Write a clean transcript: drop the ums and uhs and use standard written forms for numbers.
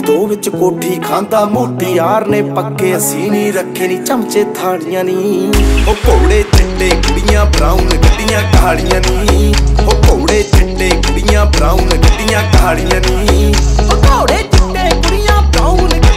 दो विच कोठी खांदा मोटी यार ने पक्के असी नहीं रखे नी चमचे थालियां नी ओ घोड़े चिट्टे कुड़ियां ब्राउन गड्डियां कालियां नी ओ घोड़े चिट्टे कुड़ियां ब्राउन गड्डियां कालियां नी ओ घोड़े चिट्टे कुड़ियां ब्राउन